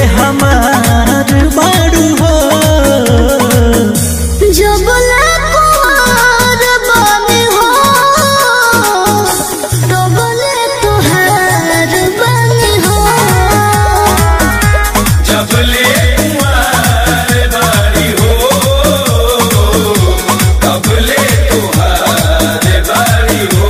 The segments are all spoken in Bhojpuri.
हमार बारू हो। जब कुमार बने हो तो बोले तुहार बने हो। जब कुमार बारी हो तब तुहार बारी हो।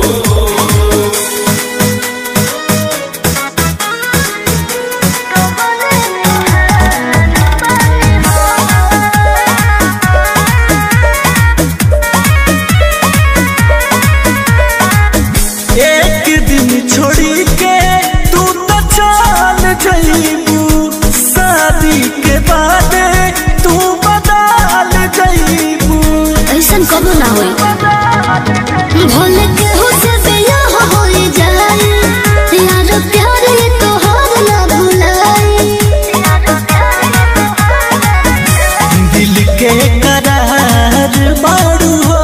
एक दिन छोड़ी के तू तो चल जाइबू, शादी के बाद तू बदल जाइबू। ऐसन कबो ना होई भोले के हो से बियाह हो जाए यार प्यार तोहार ना भुलाई। दिल के करार बारू हो,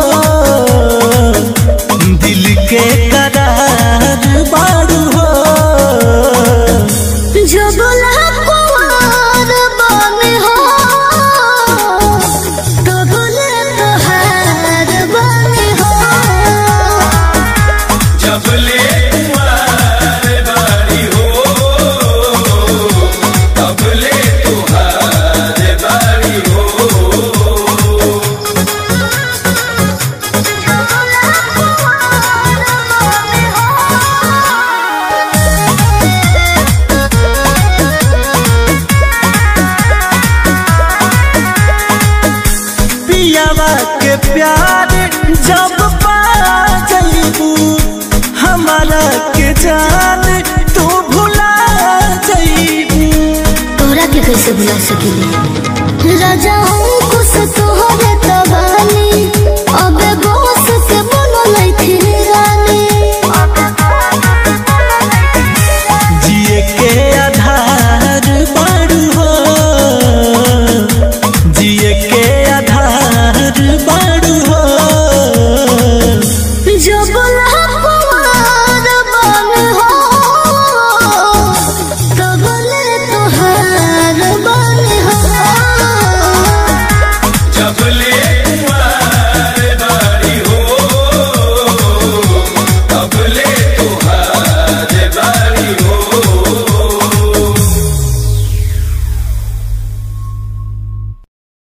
दिल के करार बारू हो। जब कुमार बने हो तो बोले तुहार बने हो। जब कुमार बारी हो तब तुहार बारी हो। पियावा के प्यार जब पा जाइबू, हमारा के जान तू भुला जाइबू। तोरा के कैसे भुला सकेली राजा हमको तो